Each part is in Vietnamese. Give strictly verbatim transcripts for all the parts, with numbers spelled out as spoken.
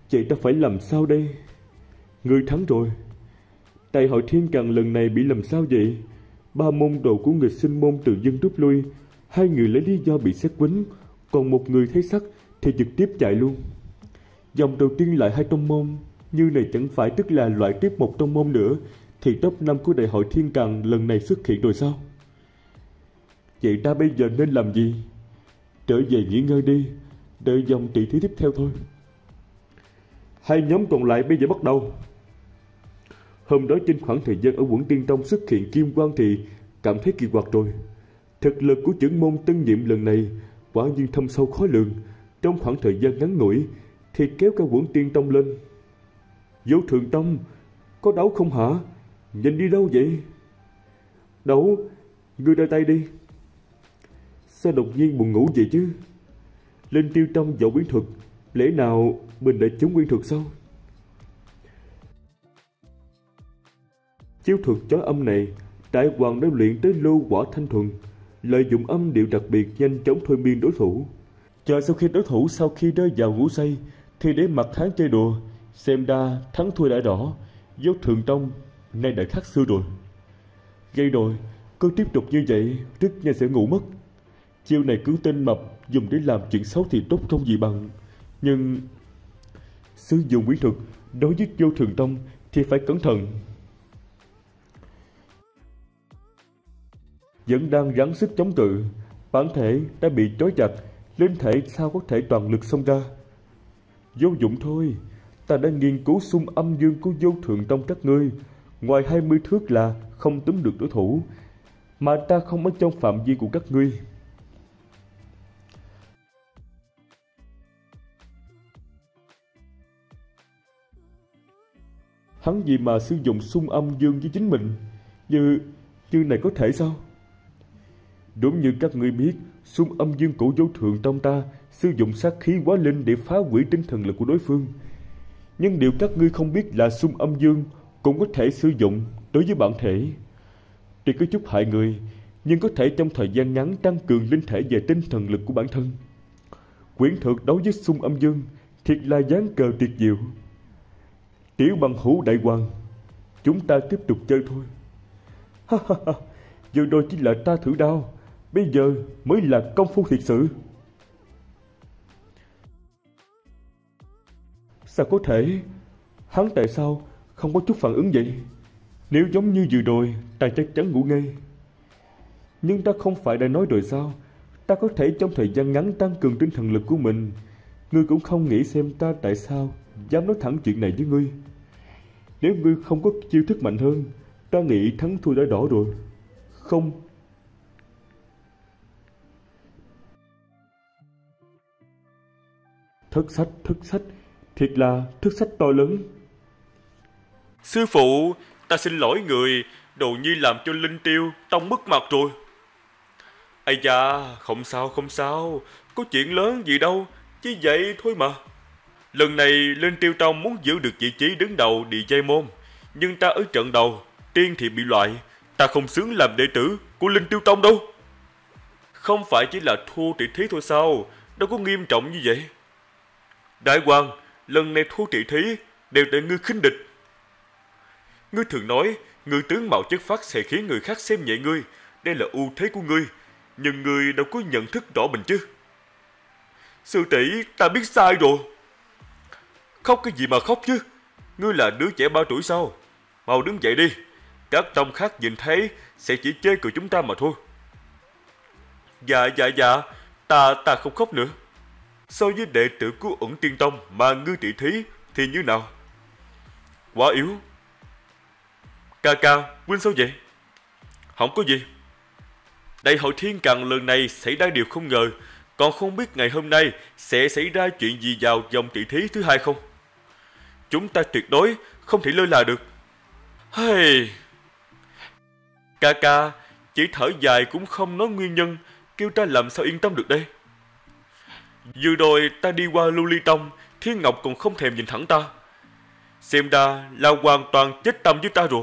Vậy ta phải làm sao đây? Ngươi thắng rồi. Đại hội thiên càn lần này bị làm sao vậy? Ba môn đồ của nghịch sinh môn tự dưng rút lui. Hai người lấy lý do bị xét quýnh, còn một người thấy sắc thì trực tiếp chạy luôn. Dòng đầu tiên lại hai tông môn. Như này chẳng phải tức là loại tiếp một tông môn nữa, thì top năm của đại hội thiên càn lần này xuất hiện rồi sao? Vậy ta bây giờ nên làm gì? Trở về nghỉ ngơi đi, đợi dòng tỷ thí tiếp theo thôi. Hai nhóm còn lại bây giờ bắt đầu. Hôm đó trên khoảng thời gian ở quận Tiên Tông xuất hiện Kim Quang thì cảm thấy kỳ quặc rồi. Thực lực của trưởng môn tân nhiệm lần này quả nhiên thâm sâu khó lường. Trong khoảng thời gian ngắn ngủi thì kéo cả quận Tiên Tông lên. Vô Thượng Tông, có đấu không hả? Nhìn đi đâu vậy? Đấu, ngươi đưa tay đi. Sao đột nhiên buồn ngủ vậy chứ? Lên Tiêu Tông dạo quyến thuật, lẽ nào mình đã chống quyến thuật sao? Chiêu thuật chói âm này, Đại Hoàng đã luyện tới lô quả thanh thuần, lợi dụng âm điệu đặc biệt nhanh chóng thôi miên đối thủ. Chờ sau khi đối thủ sau khi rơi vào ngủ say thì để mặt hắn chơi đùa, xem ra thắng thua đã rõ. Vô Thượng Tông nay đã khác xưa rồi. Gây rồi, cứ tiếp tục như vậy rất nhanh sẽ ngủ mất. Chiêu này cứ tên mập dùng để làm chuyện xấu thì tốt không gì bằng. Nhưng sử dụng quyến thuật đối với Vô Thượng Tông thì phải cẩn thận. Vẫn đang gắng sức chống cự, bản thể đã bị trói chặt, linh thể sao có thể toàn lực xông ra? Vô dụng thôi, ta đã nghiên cứu xung âm dương của Vô Thượng Tông các ngươi, ngoài hai mươi thước là không túm được đối thủ, mà ta không ở trong phạm vi của các ngươi. Hắn gì mà sử dụng xung âm dương với chính mình? Như, như này có thể sao? Đúng như các ngươi biết, xung âm dương của Vô Thượng Tông ta sử dụng sát khí quá linh để phá hủy tinh thần lực của đối phương. Nhưng điều các ngươi không biết là xung âm dương cũng có thể sử dụng đối với bản thể. Tuy có chút hại người, nhưng có thể trong thời gian ngắn tăng cường linh thể và tinh thần lực của bản thân. Quyển thuật đấu với xung âm dương thiệt là dáng cờ tuyệt diệu. Tiểu bằng hữu Đại Hoàng, chúng ta tiếp tục chơi thôi. Ha ha ha, vừa rồi chỉ là ta thử đao, bây giờ mới là công phu thiệt sự. Sao có thể? Hắn tại sao không có chút phản ứng vậy? Nếu giống như vừa rồi, ta chắc chắn ngủ ngay. Nhưng ta không phải đã nói rồi sao? Ta có thể trong thời gian ngắn tăng cường tinh thần lực của mình. Ngươi cũng không nghĩ xem ta tại sao dám nói thẳng chuyện này với ngươi. Nếu ngươi không có chiêu thức mạnh hơn, ta nghĩ thắng thua đã rõ rồi. Không. Thất sách, thất sách, thiệt là thất sách to lớn. Sư phụ, ta xin lỗi người, đồ nhi làm cho Linh Tiêu Tông mất mặt rồi. Ây da, không sao không sao, có chuyện lớn gì đâu, chỉ vậy thôi mà. Lần này Linh Tiêu Tông muốn giữ được vị trí đứng đầu địa giai môn, nhưng ta ở trận đầu, tiên thì bị loại, ta không xứng làm đệ tử của Linh Tiêu Tông đâu. Không phải chỉ là thua tỷ thí thôi sao, đâu có nghiêm trọng như vậy. Đại Hoàng, lần này thua tỷ thí đều tại ngươi khinh địch. Ngươi thường nói, ngươi tướng mạo chất phác sẽ khiến người khác xem nhẹ ngươi, đây là ưu thế của ngươi, nhưng ngươi đâu có nhận thức rõ mình chứ. Sư tỷ, ta biết sai rồi. Khóc cái gì mà khóc chứ, ngươi là đứa trẻ ba tuổi sao? Mau đứng dậy đi, các tông khác nhìn thấy sẽ chỉ chê cười chúng ta mà thôi. Dạ dạ dạ, ta ta không khóc nữa. So với đệ tử của Ẩn Tiên Tông mà ngươi tỷ thí thì như nào? Quá yếu. Ca ca, quên sao vậy? Không có gì. Đại hội thiên càn lần này xảy ra điều không ngờ, còn không biết ngày hôm nay sẽ xảy ra chuyện gì vào vòng tỷ thí thứ hai không? Chúng ta tuyệt đối không thể lơ là được. Hey. Ca ca, chỉ thở dài cũng không nói nguyên nhân, kêu ta làm sao yên tâm được đây. Vừa rồi ta đi qua Lưu Ly Tông, Thiên Ngọc còn không thèm nhìn thẳng ta. Xem ra là hoàn toàn chết tâm với ta rồi.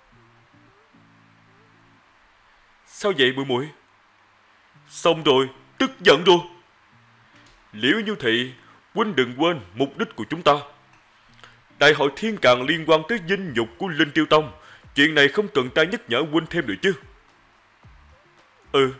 Sao vậy muội muội? Xong rồi, tức giận rồi. Liễu Như Thị, huynh đừng quên mục đích của chúng ta. Đại hội thiên càn liên quan tới dinh nhục của Linh Tiêu Tông. Chuyện này không cần ta nhắc nhở huynh thêm được chứ? Ừ.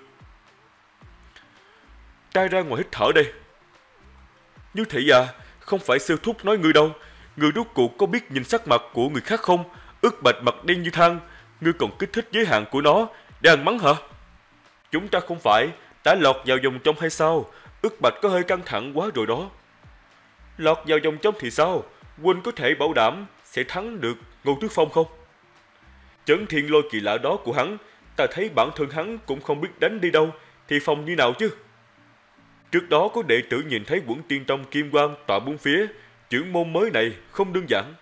Ta ra ngoài hít thở đây. Như thị à, không phải sư thúc nói ngươi đâu. Ngươi rốt cuộc có biết nhìn sắc mặt của người khác không? Ức Bạch mặt đen như than, ngươi còn kích thích giới hạn của nó để ăn mắng hả? Chúng ta không phải đã lọt vào vòng trong hay sao? Ức Bạch có hơi căng thẳng quá rồi đó. Lọt vào vòng trong thì sao? Huynh có thể bảo đảm sẽ thắng được Ngô Tước Phong không? Chấn thiên lôi kỳ lạ đó của hắn, ta thấy bản thân hắn cũng không biết đánh đi đâu, thì phòng như nào chứ? Trước đó có đệ tử nhìn thấy Quẩn Tiên Tông kim quang tọa bốn phía, trưởng môn mới này không đơn giản.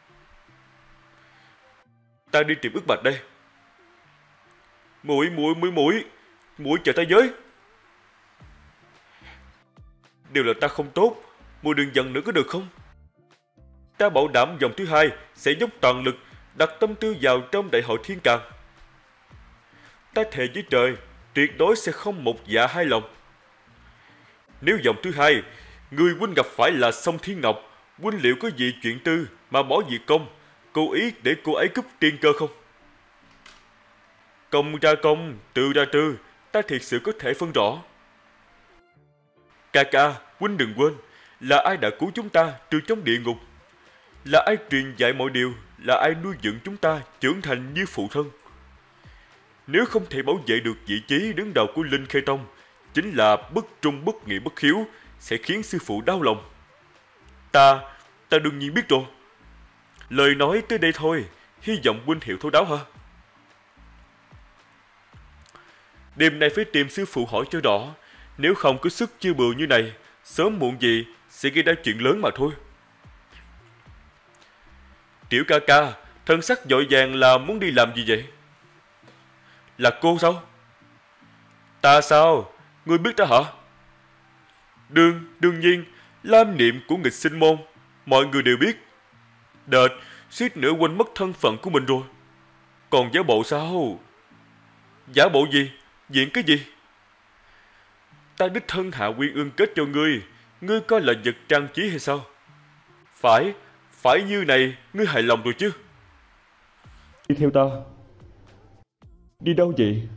Ta đi tìm Ức Bạch đây. Muội muội muội muội, muội chờ ta với. Đều là ta không tốt, muội đừng giận nữa có được không? Ta bảo đảm vòng thứ hai sẽ dốc toàn lực đặt tâm tư vào trong đại hội thiên càn. Ta thề với trời, tuyệt đối sẽ không một dạ hai lòng. Nếu vòng thứ hai, người huynh gặp phải là Song Thiên Ngọc, huynh liệu có gì chuyện tư mà bỏ việc công, cố ý để cô ấy cướp tiên cơ không? Công ra công, tư ra tư, ta thiệt sự có thể phân rõ. Ca ca, huynh đừng quên, là ai đã cứu chúng ta từ trong địa ngục? Là ai truyền dạy mọi điều? Là ai nuôi dưỡng chúng ta trưởng thành như phụ thân? Nếu không thể bảo vệ được vị trí đứng đầu của Linh Khê Tông, chính là bất trung bất nghị bất hiếu, sẽ khiến sư phụ đau lòng. Ta, ta đương nhiên biết rồi. Lời nói tới đây thôi, hy vọng huynh hiểu thấu đáo ha. Đêm nay phải tìm sư phụ hỏi cho rõ, nếu không có sức chưa bừa như này, sớm muộn gì sẽ gây ra chuyện lớn mà thôi. Tiểu ca ca, thân sắc vội vàng là muốn đi làm gì vậy? Là cô sao? Ta sao? Ngươi biết ta hả? Đương, đương nhiên, lam niệm của nghịch sinh môn, mọi người đều biết. Đệt, suýt nữa quên mất thân phận của mình rồi. Còn giả bộ sao? Giả bộ gì? Diễn cái gì? Ta đích thân hạ quy ương kết cho ngươi, ngươi coi là vật trang trí hay sao? Phải, phải như này, ngươi hài lòng rồi chứ? Đi theo ta. Đi đâu vậy?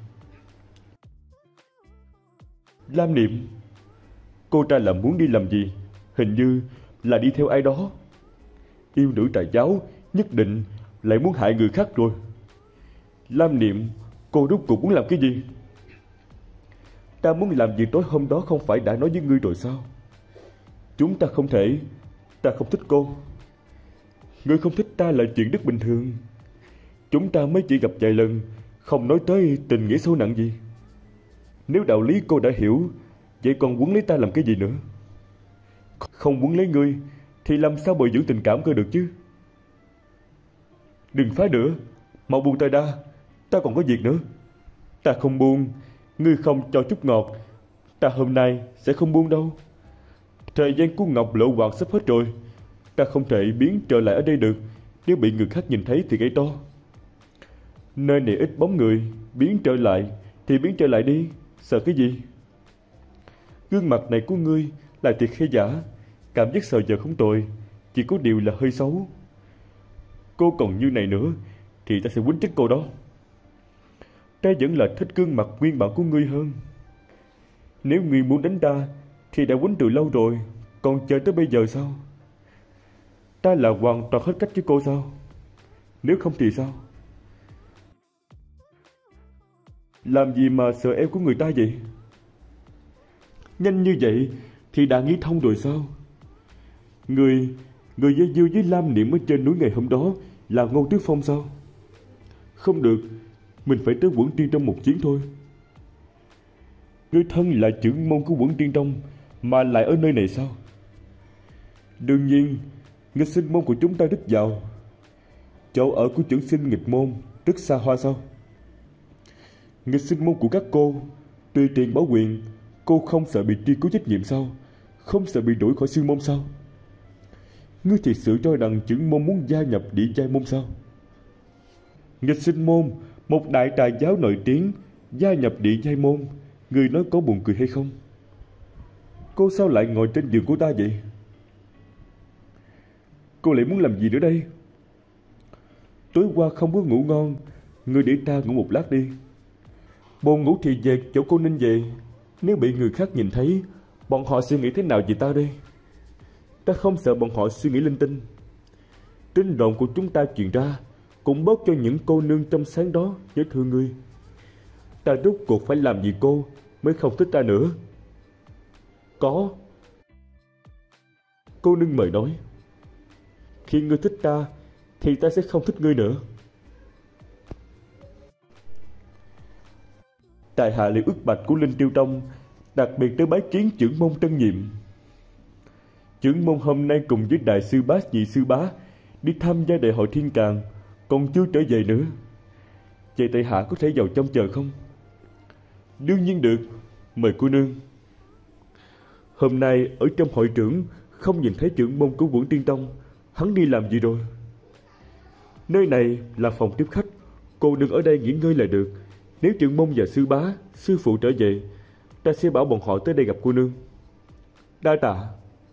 Lam Niệm, cô ta là muốn đi làm gì? Hình như là đi theo ai đó. Yêu nữ tà giáo nhất định lại muốn hại người khác rồi. Lam Niệm, cô rốt cuộc muốn làm cái gì? Ta muốn làm gì tối hôm đó không phải đã nói với ngươi rồi sao? Chúng ta không thể. Ta không thích cô. Ngươi không thích ta là chuyện rất bình thường. Chúng ta mới chỉ gặp vài lần, không nói tới tình nghĩa sâu nặng gì. Nếu đạo lý cô đã hiểu, vậy còn quấn lấy ta làm cái gì nữa? Không quấn lấy ngươi thì làm sao bồi dưỡng tình cảm cơ được chứ? Đừng phá nữa, mau buông tay ra, ta còn có việc nữa. Ta không buông, ngươi không cho chút ngọt, ta hôm nay sẽ không buông đâu. Thời gian của Ngọc Lộ Hoạt sắp hết rồi, ta không thể biến trở lại ở đây được. Nếu bị người khác nhìn thấy thì gây to. Nơi này ít bóng người, biến trở lại thì biến trở lại đi, sợ cái gì? Gương mặt này của ngươi là thiệt hay giả? Cảm giác sợ giờ không tồi, chỉ có điều là hơi xấu. Cô còn như này nữa thì ta sẽ quýnh chết cô đó. Ta vẫn là thích gương mặt nguyên bản của ngươi hơn. Nếu ngươi muốn đánh ta thì đã quýnh từ lâu rồi, còn chờ tới bây giờ sao? Ta là hoàn toàn hết cách với cô sao? Nếu không thì sao? Làm gì mà sợ eo của người ta vậy? Nhanh như vậy thì đã nghĩ thông rồi sao? Người, người dây dưa với Lam Niệm ở trên núi ngày hôm đó là Ngô Tước Phong sao? Không được, mình phải tới Quẩn Tiên Tông một chuyến thôi. Người thân là trưởng môn của Quẩn Tiên Tông mà lại ở nơi này sao? Đương nhiên, nghịch sinh môn của chúng ta rất giàu. Chỗ ở của trưởng sinh nghịch môn rất xa hoa sao? Nghịch sinh môn của các cô tùy tiện bảo quyền, cô không sợ bị truy cứu trách nhiệm sao? Không sợ bị đuổi khỏi sư môn sao? Ngươi thiệt sự cho rằng trưởng môn muốn gia nhập địa giai môn sao? Nghịch sinh môn, một đại tà giáo nổi tiếng, gia nhập địa giai môn, ngươi nói có buồn cười hay không? Cô sao lại ngồi trên giường của ta vậy? cô lại muốn làm gì nữa đây? Tối qua không có ngủ ngon, ngươi để ta ngủ một lát đi. Buồn ngủ thì về chỗ cô nên về. Nếu bị người khác nhìn thấy, bọn họ suy nghĩ thế nào về ta đây? Ta không sợ bọn họ suy nghĩ linh tinh. Tin đồn của chúng ta truyền ra cũng bớt cho những cô nương trong sáng đó nhớ thương ngươi. Ta rốt cuộc phải làm gì cô mới không thích ta nữa? Có. Cô nương mời nói. Khi ngươi thích ta thì ta sẽ không thích ngươi nữa. Tại hạ Liễu Ức Bạch của Linh Tiêu Tông đặc biệt tới bái kiến trưởng môn Tân Nhiệm. Trưởng môn hôm nay cùng với đại sư bá nhị sư bá đi tham gia đại hội thiên càn, còn chưa trở về nữa. Vậy tại hạ có thể vào trong chờ không? Đương nhiên được, mời cô nương. Hôm nay ở trong hội trưởng không nhìn thấy trưởng môn của Quận Tiên Tông, hắn đi làm gì rồi? Nơi này là phòng tiếp khách, cô đừng ở đây nghỉ ngơi là được. Nếu trưởng môn và sư bá, sư phụ trở về, ta sẽ bảo bọn họ tới đây gặp cô nương. Đa tạ.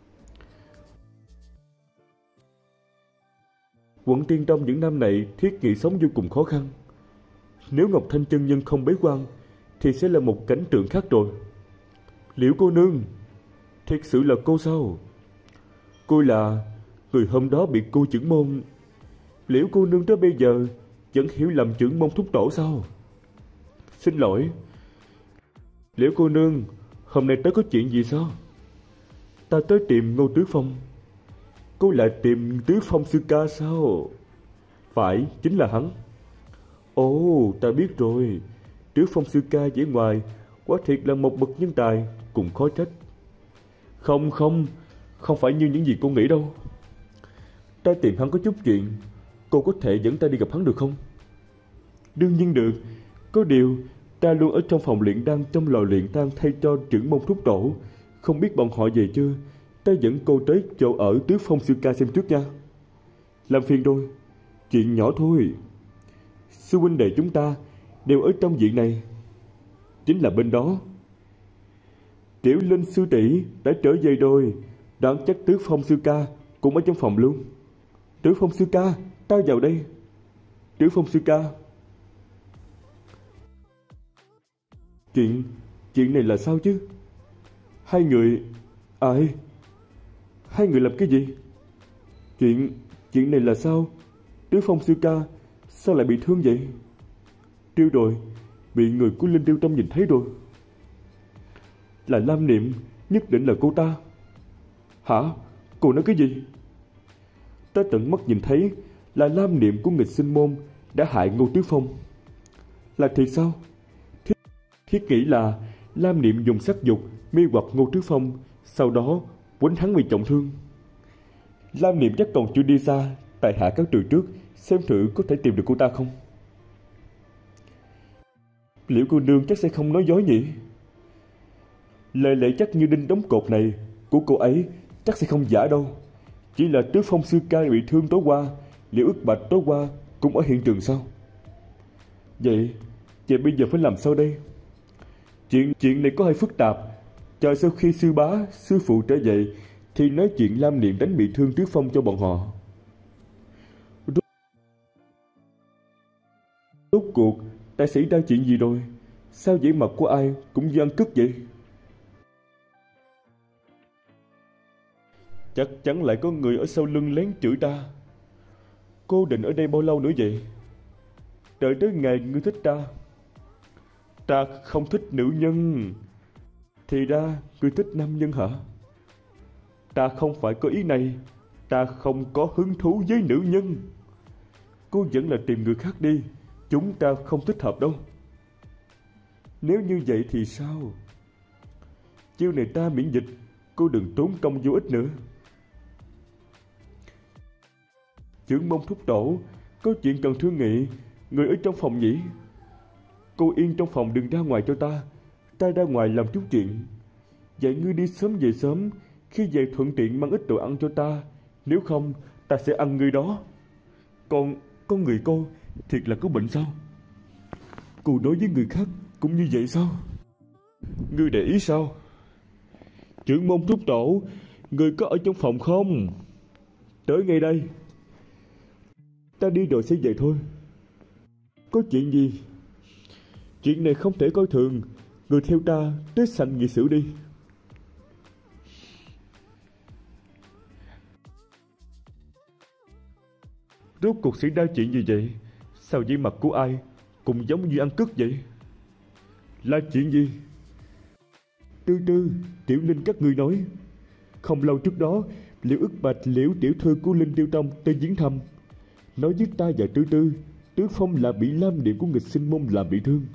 Quận Tiên Tông những năm này thiết nghị sống vô cùng khó khăn. Nếu Ngọc Thanh chân nhân không bế quan thì sẽ là một cảnh tượng khác rồi. Liễu cô nương, thiệt sự là cô sao? Cô là người hôm đó bị cô trưởng môn. Liễu cô nương tới bây giờ vẫn hiểu lầm trưởng môn thúc tổ sao? Xin lỗi. Liễu cô nương, hôm nay tới có chuyện gì sao? Ta tới tìm Ngô Tứ Phong. Cô lại tìm Tứ Phong sư ca sao? Phải, chính là hắn. Ồ, ta biết rồi. Tứ Phong sư ca vẻ ngoài quả thiệt là một bậc nhân tài, cũng khó trách. Không không, không phải như những gì cô nghĩ đâu. Ta tìm hắn có chút chuyện, cô có thể dẫn ta đi gặp hắn được không? Đương nhiên được. Có điều ta luôn ở trong phòng luyện đan trong lò luyện đan thay cho trưởng môn thúc tổ. Không biết bọn họ về chưa? Ta dẫn cô tới chỗ ở Tứ Phong sư ca xem trước nha. Làm phiền rồi. Chuyện nhỏ thôi. Sư huynh đệ chúng ta đều ở trong viện này. Chính là bên đó. Tiểu Linh sư tỷ đã trở về rồi. Đoán chắc Tứ Phong sư ca cũng ở trong phòng luôn. Tứ Phong sư ca, ta vào đây. Tứ Phong sư ca. Chuyện, chuyện này là sao chứ? Hai người... Ai? Hai người làm cái gì? Chuyện, chuyện này là sao? Tứ Phong sư ca, sao lại bị thương vậy? Tiêu rồi, bị người của Linh Tiêu Tông nhìn thấy rồi. Là Lam Niệm, nhất định là cô ta. Hả? Cô nói cái gì? Ta tận mắt nhìn thấy là Lam Niệm của nghịch sinh môn đã hại Ngô Tứ Phong. Là thiệt sao? Thiết, thiết nghĩ là Lam Niệm dùng sắc dục mê hoặc Ngô Tứ Phong, sau đó quánh hắn bị trọng thương. Lam Niệm chắc còn chưa đi xa, tại hạ các từ trước xem thử có thể tìm được cô ta không. Liễu cô nương chắc sẽ không nói dối nhỉ? Lời lẽ chắc như đinh đóng cột này của cô ấy chắc sẽ không giả đâu. Chỉ là Tứ Phong sư ca bị thương tối qua, Liễu Ức Bạch tối qua cũng ở hiện trường sao? Vậy, vậy bây giờ phải làm sao đây? Chuyện chuyện này có hơi phức tạp. Chờ sau khi sư bá, sư phụ trở về thì nói chuyện Lam Niệm đánh bị thương Tứ Phong cho bọn họ. Rốt, rốt cuộc đã xảy ra chuyện gì rồi? Sao vẻ mặt của ai cũng như ăn cứt vậy? Chắc chắn lại có người ở sau lưng lén chửi ta. Cô định ở đây bao lâu nữa vậy? Đợi tới ngày ngươi thích ta. Ta không thích nữ nhân. Thì ra ngươi thích nam nhân hả? Ta không phải có ý này. Ta không có hứng thú với nữ nhân. Cô vẫn là tìm người khác đi. Chúng ta không thích hợp đâu. Nếu như vậy thì sao? Chiêu này ta miễn dịch. Cô đừng tốn công vô ích nữa. Trưởng môn thúc tổ, có chuyện cần thương nghị. Người ở trong phòng nhỉ? Cô yên trong phòng đừng ra ngoài cho ta. Ta ra ngoài làm chút chuyện. Vậy ngươi đi sớm về sớm. Khi về thuận tiện mang ít đồ ăn cho ta. Nếu không ta sẽ ăn ngươi đó. Còn con người cô thiệt là có bệnh sao? Cô đối với người khác cũng như vậy sao? Ngươi để ý sao? Trưởng môn thúc tổ, người có ở trong phòng không? Tới ngay đây. Ta đi rồi sẽ về thôi. Có chuyện gì? Chuyện này không thể coi thường. Người theo ta tới sảnh nghị sự đi. Rốt cuộc xảy ra chuyện gì vậy? Sao vẻ mặt của ai cũng giống như ăn cướp vậy? Là chuyện gì? Tư Tư, Tiểu Linh các ngươi nói. Không lâu trước đó, Liễu Ức Bạch, Liễu tiểu thư của Linh Tiêu Tông tới viếng thăm, nói với ta và Tư Tư, Tứ Phong là bị lam niệm của nghịch sinh môn làm bị thương.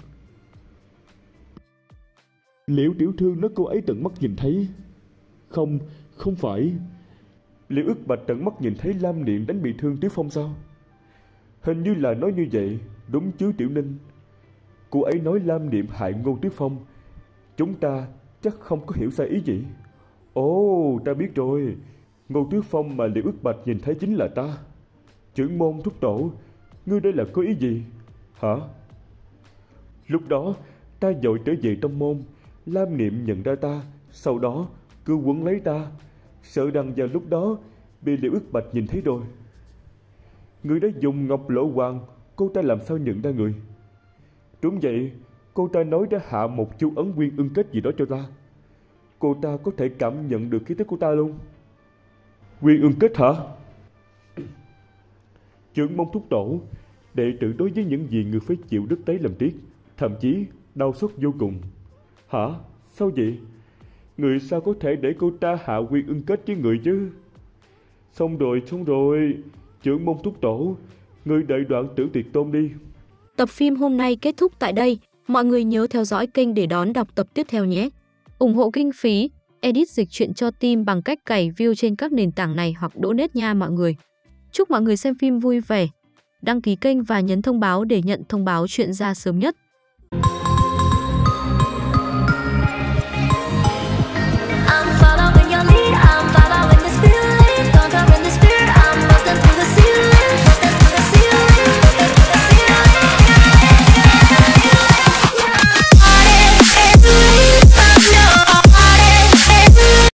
Liễu tiểu thư nói cô ấy tận mắt nhìn thấy. Không, không phải. Liễu Ức Bạch tận mắt nhìn thấy lam niệm đánh bị thương Tứ Phong sao? Hình như là nói như vậy, đúng chứ Tiểu Ninh? Cô ấy nói lam niệm hại Ngô Tứ Phong. Chúng ta chắc không có hiểu sai ý gì. Ồ, ta biết rồi. Ngô Tứ Phong mà Liễu Ức Bạch nhìn thấy chính là ta. Trưởng môn thúc tổ, ngươi đây là có ý gì? Hả? Lúc đó, ta vội trở về trong môn. Lam niệm nhận ra ta, sau đó cứ quấn lấy ta, sợ rằng vào lúc đó bị Liễu Ức Bạch nhìn thấy rồi. Người đã dùng ngọc lộ hoàng, cô ta làm sao nhận ra người? Đúng vậy, cô ta nói đã hạ một chú ấn nguyên ưng kết gì đó cho ta. Cô ta có thể cảm nhận được khí tức của ta luôn. Nguyên ưng kết hả? Trưởng môn thúc tổ, đệ tử đối với những gì người phải chịu rất đấy làm tiếc, thậm chí đau xót vô cùng. Hả? Sao vậy? Người sao có thể để cô ta hạ nguyên ưng kết với người chứ? Xong rồi, xong rồi. Trưởng môn thúc tổ, người đợi đoạn Tử Tuyệt Tôn đi. Tập phim hôm nay kết thúc tại đây. Mọi người nhớ theo dõi kênh để đón đọc tập tiếp theo nhé. Ủng hộ kinh phí, edit dịch truyện cho team bằng cách cày view trên các nền tảng này hoặc donate nha mọi người. Chúc mọi người xem phim vui vẻ. Đăng ký kênh và nhấn thông báo để nhận thông báo chuyện ra sớm nhất.